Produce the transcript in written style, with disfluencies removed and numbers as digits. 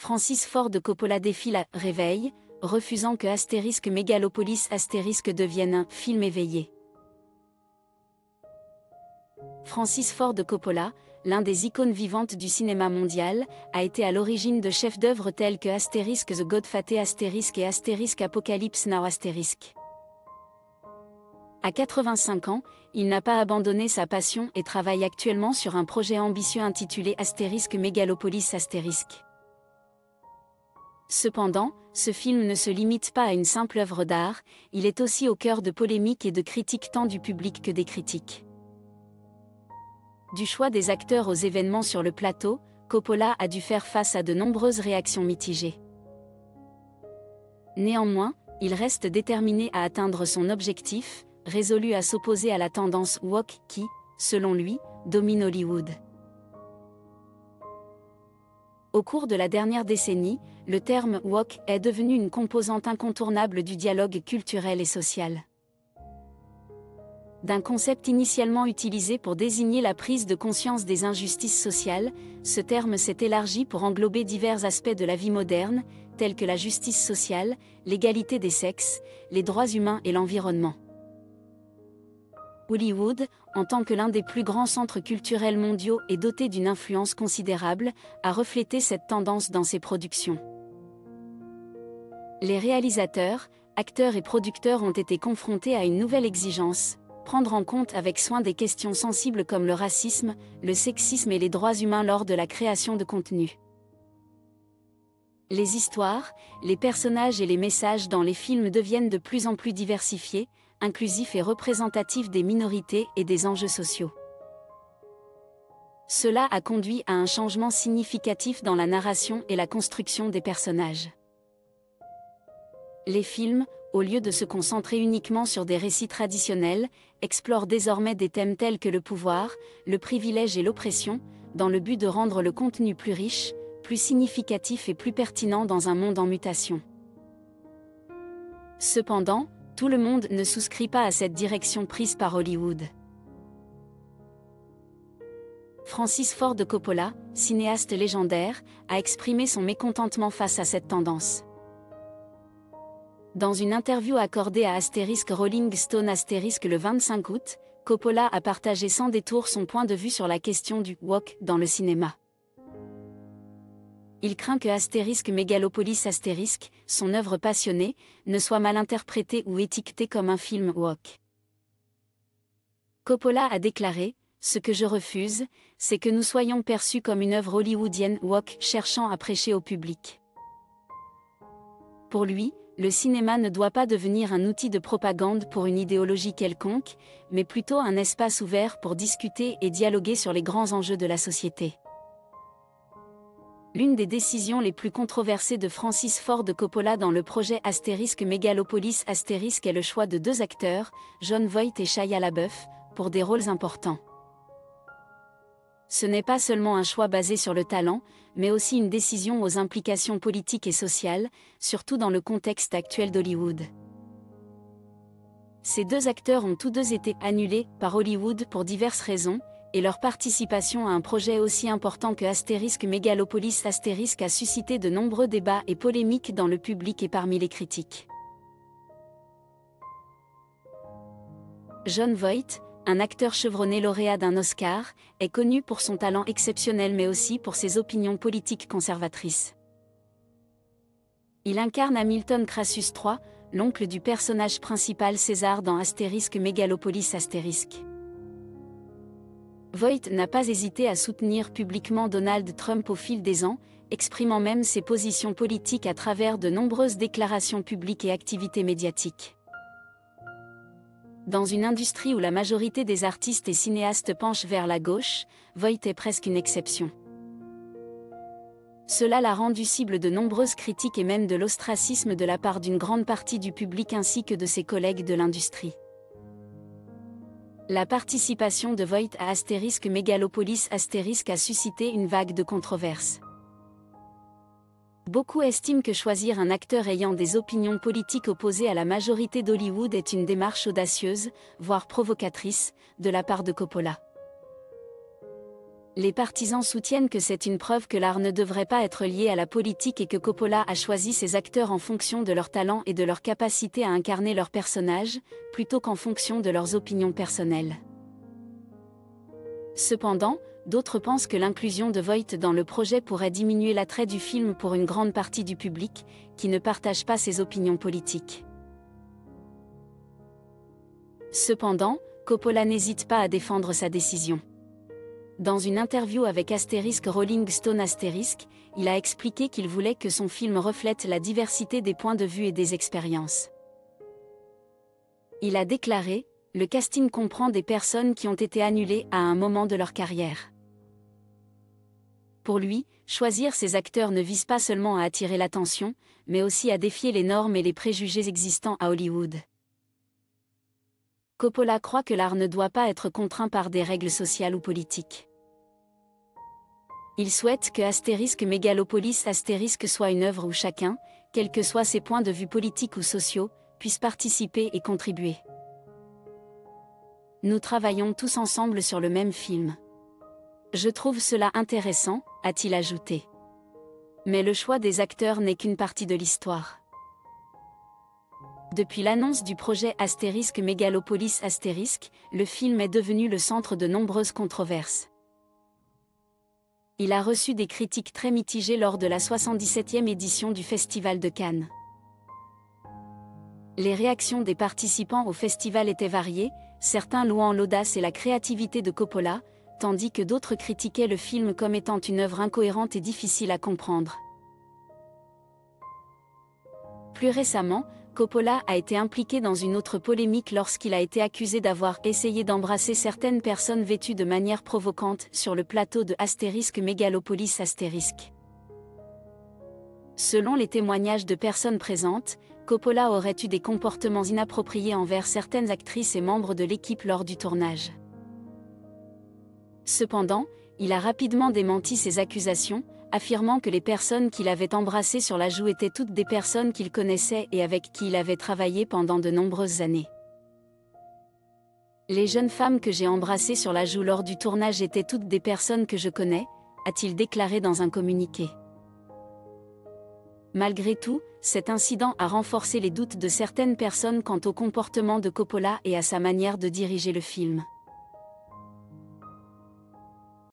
Francis Ford Coppola défie la « réveil », refusant que * Megalopolis * devienne un « film éveillé ». Francis Ford Coppola, l'un des icônes vivantes du cinéma mondial, a été à l'origine de chefs-d'œuvre tels que * The Godfather et * Apocalypse Now *. À 85 ans, il n'a pas abandonné sa passion et travaille actuellement sur un projet ambitieux intitulé * Megalopolis *. Cependant, ce film ne se limite pas à une simple œuvre d'art, il est aussi au cœur de polémiques et de critiques tant du public que des critiques. Du choix des acteurs aux événements sur le plateau, Coppola a dû faire face à de nombreuses réactions mitigées. Néanmoins, il reste déterminé à atteindre son objectif, résolu à s'opposer à la tendance woke qui, selon lui, domine Hollywood. Au cours de la dernière décennie, le terme woke est devenu une composante incontournable du dialogue culturel et social. D'un concept initialement utilisé pour désigner la prise de conscience des injustices sociales, ce terme s'est élargi pour englober divers aspects de la vie moderne, tels que la justice sociale, l'égalité des sexes, les droits humains et l'environnement. Hollywood, en tant que l'un des plus grands centres culturels mondiaux et doté d'une influence considérable, a reflété cette tendance dans ses productions. Les réalisateurs, acteurs et producteurs ont été confrontés à une nouvelle exigence: prendre en compte avec soin des questions sensibles comme le racisme, le sexisme et les droits humains lors de la création de contenu. Les histoires, les personnages et les messages dans les films deviennent de plus en plus diversifiés, inclusifs et représentatifs des minorités et des enjeux sociaux. Cela a conduit à un changement significatif dans la narration et la construction des personnages. Les films, au lieu de se concentrer uniquement sur des récits traditionnels, explorent désormais des thèmes tels que le pouvoir, le privilège et l'oppression, dans le but de rendre le contenu plus riche, plus significatif et plus pertinent dans un monde en mutation. Cependant, tout le monde ne souscrit pas à cette direction prise par Hollywood. Francis Ford Coppola, cinéaste légendaire, a exprimé son mécontentement face à cette tendance. Dans une interview accordée à Rolling Stone le 25 août, Coppola a partagé sans détour son point de vue sur la question du « woke » dans le cinéma. Il craint que * Megalopolis *, son œuvre passionnée, ne soit mal interprétée ou étiquetée comme un film woke. Coppola a déclaré: « Ce que je refuse, c'est que nous soyons perçus comme une œuvre hollywoodienne woke cherchant à prêcher au public. » Pour lui, le cinéma ne doit pas devenir un outil de propagande pour une idéologie quelconque, mais plutôt un espace ouvert pour discuter et dialoguer sur les grands enjeux de la société. L'une des décisions les plus controversées de Francis Ford Coppola dans le projet * Megalopolis * est le choix de deux acteurs, Jon Voight et Shia LaBeouf, pour des rôles importants. Ce n'est pas seulement un choix basé sur le talent, mais aussi une décision aux implications politiques et sociales, surtout dans le contexte actuel d'Hollywood. Ces deux acteurs ont tous deux été annulés par Hollywood pour diverses raisons, et leur participation à un projet aussi important que * Megalopolis * a suscité de nombreux débats et polémiques dans le public et parmi les critiques. Jon Voight, un acteur chevronné lauréat d'un Oscar, est connu pour son talent exceptionnel mais aussi pour ses opinions politiques conservatrices. Il incarne Hamilton Crassus III, l'oncle du personnage principal César dans * Megalopolis *. Voight n'a pas hésité à soutenir publiquement Donald Trump au fil des ans, exprimant même ses positions politiques à travers de nombreuses déclarations publiques et activités médiatiques. Dans une industrie où la majorité des artistes et cinéastes penchent vers la gauche, Voight est presque une exception. Cela l'a rendu cible de nombreuses critiques et même de l'ostracisme de la part d'une grande partie du public ainsi que de ses collègues de l'industrie. La participation de Voight à * Megalopolis * a suscité une vague de controverses. Beaucoup estiment que choisir un acteur ayant des opinions politiques opposées à la majorité d'Hollywood est une démarche audacieuse, voire provocatrice, de la part de Coppola. Les partisans soutiennent que c'est une preuve que l'art ne devrait pas être lié à la politique et que Coppola a choisi ses acteurs en fonction de leur talent et de leur capacité à incarner leurs personnages, plutôt qu'en fonction de leurs opinions personnelles. Cependant, d'autres pensent que l'inclusion de Voight dans le projet pourrait diminuer l'attrait du film pour une grande partie du public, qui ne partage pas ses opinions politiques. Cependant, Coppola n'hésite pas à défendre sa décision. Dans une interview avec Rolling Stone *, il a expliqué qu'il voulait que son film reflète la diversité des points de vue et des expériences. Il a déclaré: « Le casting comprend des personnes qui ont été annulées à un moment de leur carrière. » Pour lui, choisir ses acteurs ne vise pas seulement à attirer l'attention, mais aussi à défier les normes et les préjugés existants à Hollywood. Coppola croit que l'art ne doit pas être contraint par des règles sociales ou politiques. Il souhaite que Megalopolis soit une œuvre où chacun, quels que soient ses points de vue politiques ou sociaux, puisse participer et contribuer. Nous travaillons tous ensemble sur le même film. Je trouve cela intéressant, a-t-il ajouté. Mais le choix des acteurs n'est qu'une partie de l'histoire. Depuis l'annonce du projet Megalopolis *, le film est devenu le centre de nombreuses controverses. Il a reçu des critiques très mitigées lors de la 77e édition du Festival de Cannes. Les réactions des participants au festival étaient variées, certains louant l'audace et la créativité de Coppola, tandis que d'autres critiquaient le film comme étant une œuvre incohérente et difficile à comprendre. Plus récemment, Coppola a été impliqué dans une autre polémique lorsqu'il a été accusé d'avoir essayé d'embrasser certaines personnes vêtues de manière provocante sur le plateau de Megalopolis *. Selon les témoignages de personnes présentes, Coppola aurait eu des comportements inappropriés envers certaines actrices et membres de l'équipe lors du tournage. Cependant, il a rapidement démenti ces accusations, affirmant que les personnes qu'il avait embrassées sur la joue étaient toutes des personnes qu'il connaissait et avec qui il avait travaillé pendant de nombreuses années. Les jeunes femmes que j'ai embrassées sur la joue lors du tournage étaient toutes des personnes que je connais, a-t-il déclaré dans un communiqué. Malgré tout, cet incident a renforcé les doutes de certaines personnes quant au comportement de Coppola et à sa manière de diriger le film.